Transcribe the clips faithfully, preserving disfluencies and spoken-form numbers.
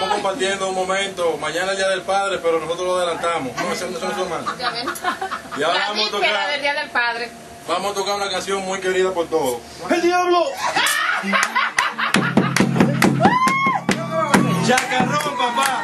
estamos compartiendo un momento. Mañana es el Día del Padre, pero nosotros lo adelantamos. No, eso no es más. Y ahora vamos a tocar del Día del Padre. Vamos a tocar una canción muy querida por todos. ¡El diablo! ¡Chacarrón, papá!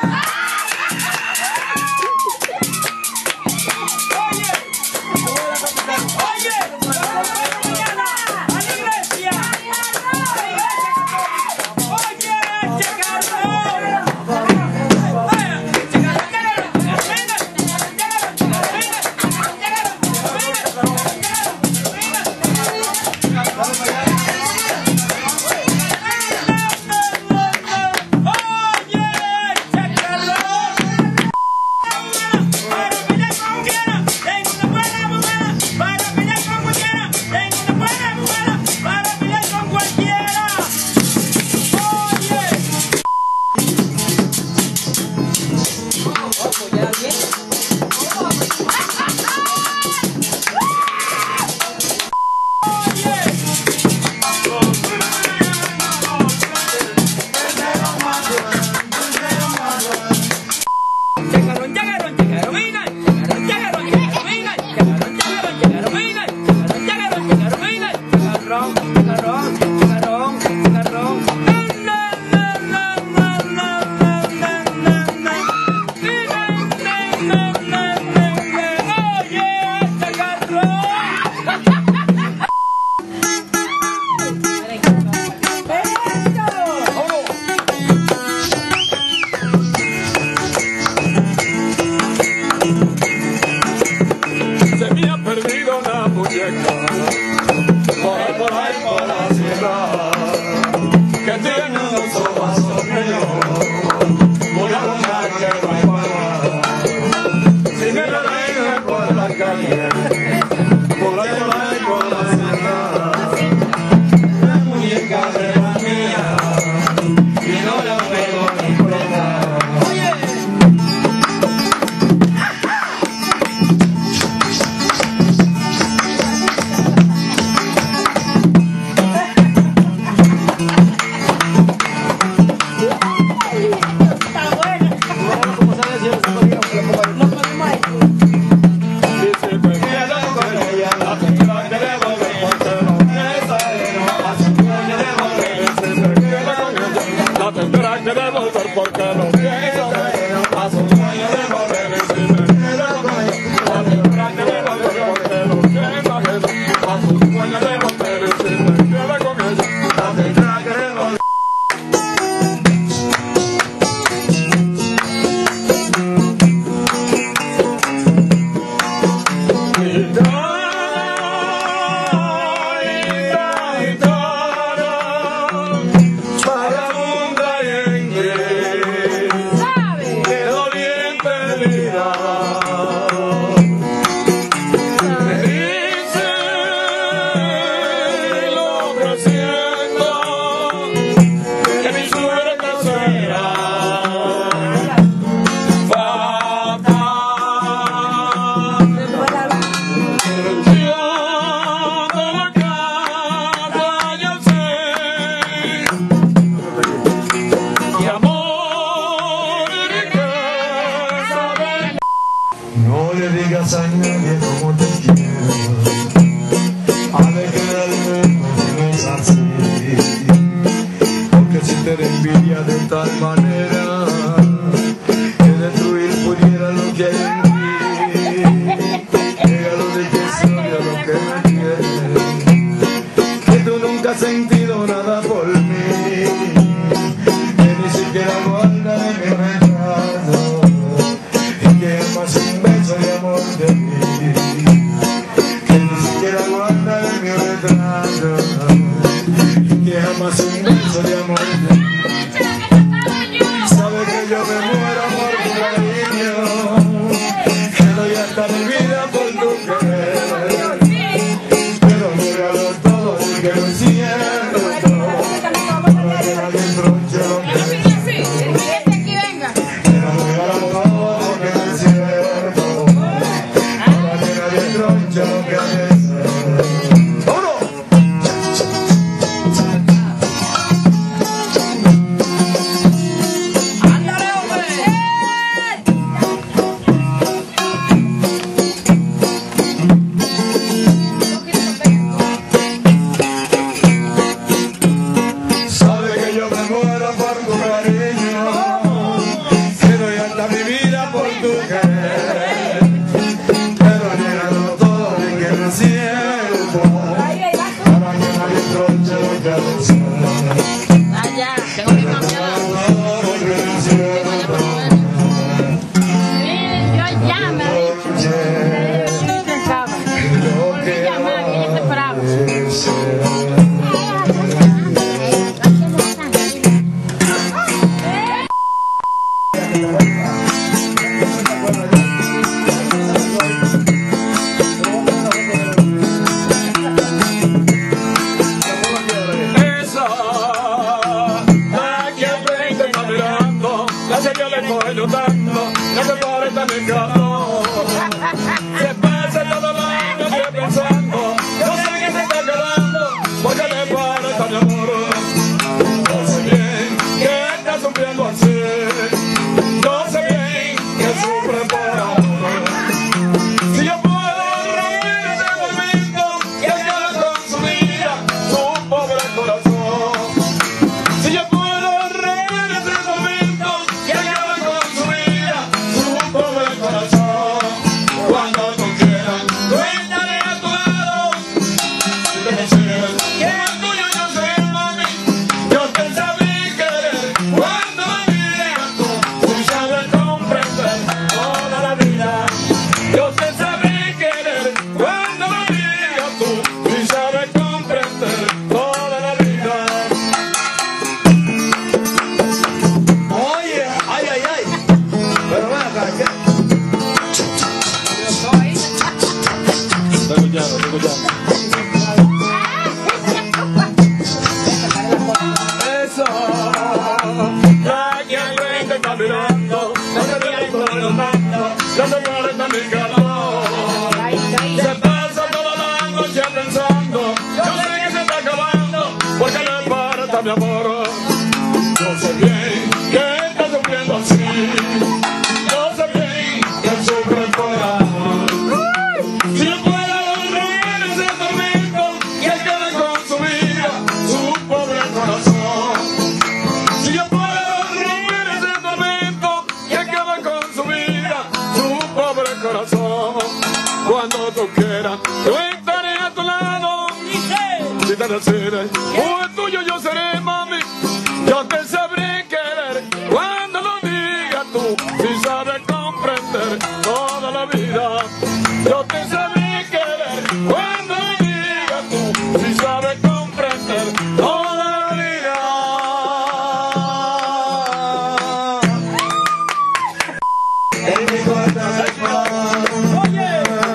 No le digas a nadie cómo te quiero, alegrarme no es así, porque si te envidia de tal manera que destruir pudiera lo que hay en ti. Llega lo de que soy a lo que me quieres, que tú nunca has sentido nada por mí, que ni siquiera guardas mi retrato, y que amas un beso de amor de mí, que ni siquiera guardas mi retrato, y que amas un beso de amor de mí. Sabe que yo me muero por tu cariño, que doy hasta mi vida por tu querer, pero míralo todo y que lo siento todo, para que nadie tronche lo que pero míralo todo que es cierto, para que nadie tronche lo que es. ¡Uno! Yo sé bien que estás sufriendo así. Yo sé bien que sufres por amor. Si yo fuera romper ese tormento que acaba con su vida, su pobre corazón. Si yo puedo romper ese tormento que acaba con su vida, su pobre corazón. Cuando tú quieras, yo estaré a tu lado. Si te decides, o es tuyo yo seré, mami. Yo te sabré querer cuando lo digas tú. Si sabes comprender toda la vida, yo te sabré querer cuando lo digas tú. Si sabes comprender toda la vida. En mi corazón. Oye.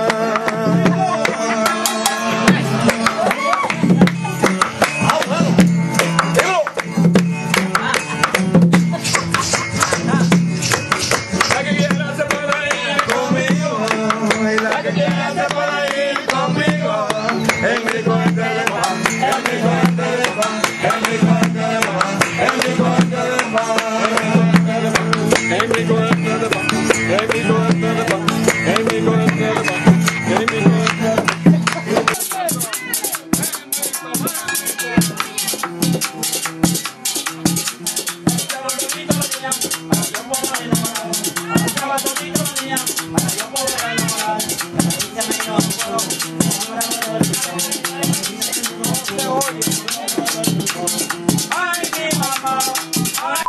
Ay, mi mamá. Ay.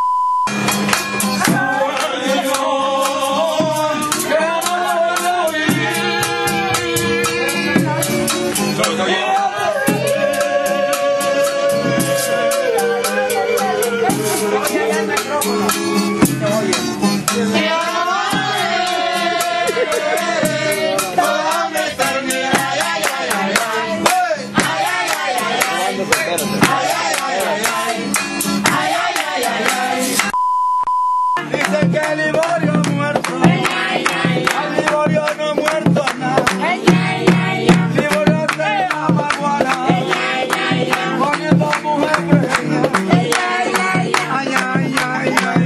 Dicen que el Liborio muerto, al Liborio no muerto nada. Liborio se llama Guara, poniendo mujer preña. Ay, ay, ay, ay, ay.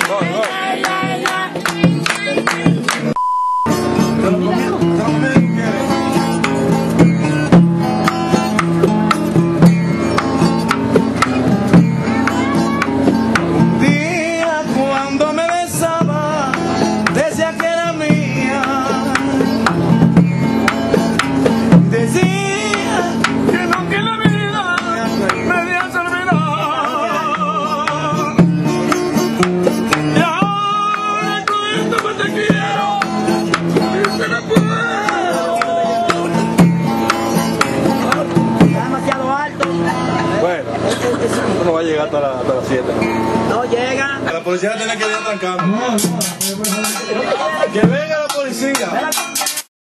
¿Te lo comieron? ¿Te lo comieron? No va a llegar hasta, la, hasta las siete. No llega. La policía tiene que ir atrancando. Que venga la policía.